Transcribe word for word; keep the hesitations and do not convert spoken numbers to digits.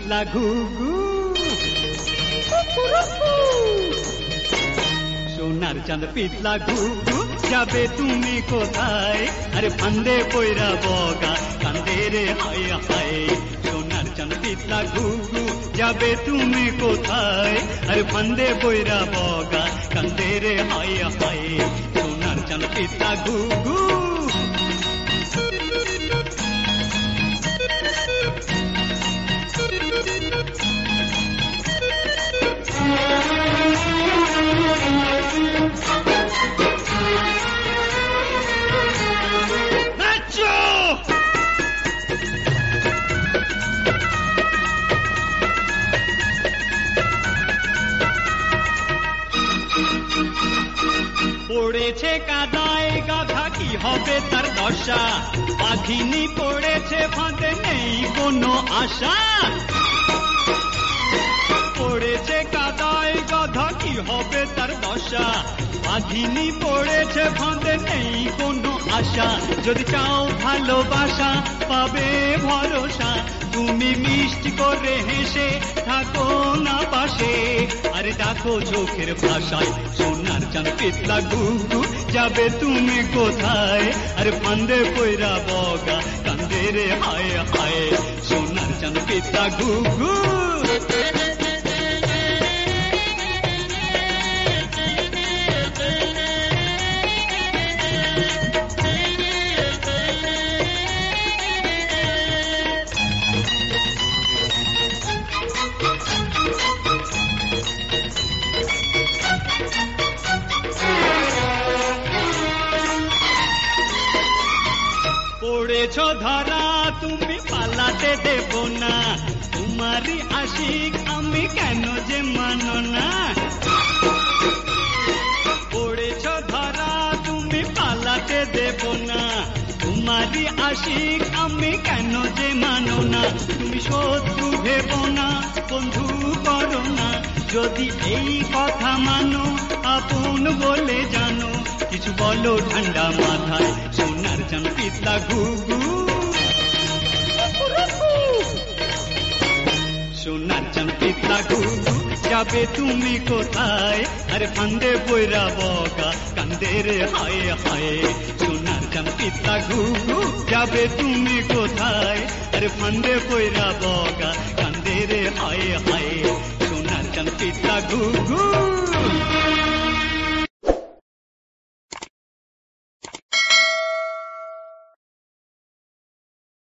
পিতলা ঘুঘু সোনার চাঁদ পিতলা ঘুঘু যাবে তুমি কোথায়? আরে ফান্দে পয়রা বগা কান্দে রে হায় হায়। সোনার চাঁদ পিতলা ঘুঘু যাবে তুমি কোথায়? আরে ফান্দে পয়রা বগা কান্দে রে হায় হায়। সোনার চাঁদ পিতলা ঘুঘু পড়েছে কাদায় গাধা কি হবে তার দশা? বাঘিনী পড়েছে ফাঁদে নেই কোনো আশা। পড়েছে কাদায় গাধা কি হবে তার দশা? বাঘিনী পড়েছে ফাঁদে নেই কোনো আশা। যদি চাও ভালোবাসা পাবে ভরসা, তুমি মিষ্টি করে হেসে থাকো না পাশে। আরে ডাকো চোখের ভাষায় সোনার চাঁদ পিতলা ঘুঘু যাবে তুমি কোথায়? আরে ফান্দে পয়রা বগা কান্দে রে হায় হায়। সোনার চাঁদ পিতলা ঘুঘু পড়েছ ধরা তুমি পালাতে দেব না, তোমারই আশিক আমি কেন যে মানো না। পড়েছ ধরা তুমি পালাতে দেব না, তোমারই আশিক আমি কেন যে মানো না। তুমি শত্রু ভেব না, বন্ধু করো না, যদি এই কথা মানো আপন বলে জানো। কিছু বলো ঠান্ডা মাথায় সোনার চাঁদ পিতলা ঘুঘু। সোনার চাঁদ পিতলা ঘুঘু যাবে তুমি কোথায়? আরে ফান্দে পয়রা বগা কান্দে রে হায় হায়। সোনার চাঁদ পিতলা ঘুঘু যাবে তুমি কোথায়? আরে ফান্দে পয়রা বগা কান্দে রে হায় হায়। সোনার চাঁদ পিতলা ঘুঘু